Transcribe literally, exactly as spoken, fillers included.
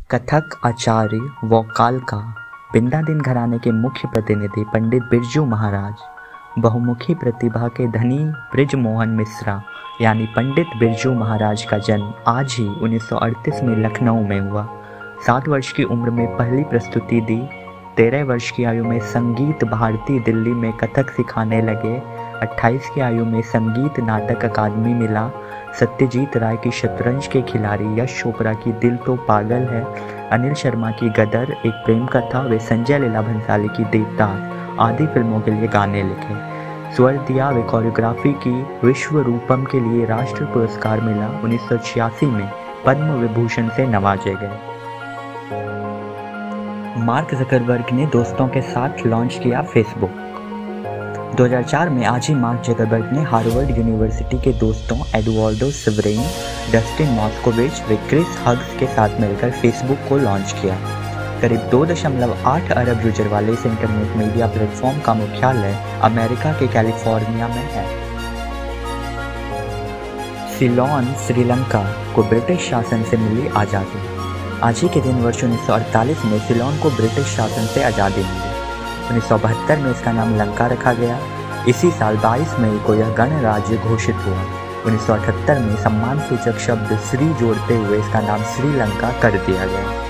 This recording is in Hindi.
कथक आचार्य व काल का बिंदादिन घराने के मुख्य प्रतिनिधि पंडित बिरजू महाराज, बहुमुखी प्रतिभा के धनी बृजमोहन मिश्रा यानी पंडित बिरजू महाराज का जन्म आज ही उन्नीस सौ अड़तीस में लखनऊ में हुआ। सात वर्ष की उम्र में पहली प्रस्तुति दी। तेरह वर्ष की आयु में संगीत भारती दिल्ली में कथक सिखाने लगे। अट्ठाईस की आयु में संगीत नाटक अकादमी मिला। सत्यजीत राय की शतरंज के खिलाड़ी, यश चोपड़ा की दिल तो पागल है, अनिल शर्मा की गदर एक प्रेम कथा, वे संजय लीला भंसाली की देवदास आदि फिल्मों के लिए गाने लिखे। स्वर दिया, वे कोरियोग्राफी की। विश्व रूपम के लिए राष्ट्रीय पुरस्कार मिला। उन्नीस सौ छियासी में पद्म विभूषण से नवाजे गए। मार्क जकरबर्ग ने दोस्तों के साथ लॉन्च किया फेसबुक। दो हज़ार चार में आज ही मार्क जकरबर्ग ने हार्वर्ड यूनिवर्सिटी के दोस्तों एडवर्डो सिवरेन, डस्टिन मॉस्कोविच व क्रिस हग्स के साथ मिलकर फेसबुक को लॉन्च किया। करीब दो दशमलव आठ अरब यूजर वाले इस इंटरनेट मीडिया प्लेटफॉर्म का मुख्यालय अमेरिका के कैलिफोर्निया में है। सिलोन, श्रीलंका को ब्रिटिश शासन से मिली आज़ादी। आज ही के दिन वर्ष उन्नीस सौ अड़तालीस में सिलोन को ब्रिटिश शासन से आज़ादी मिली। उन्नीस सौ बहत्तर में इसका नाम लंका रखा गया। इसी साल बाईस मई को यह गणराज्य घोषित हुआ। उन्नीस सौ अठहत्तर में सम्मान सूचक शब्द श्री जोड़ते हुए इसका नाम श्रीलंका कर दिया गया।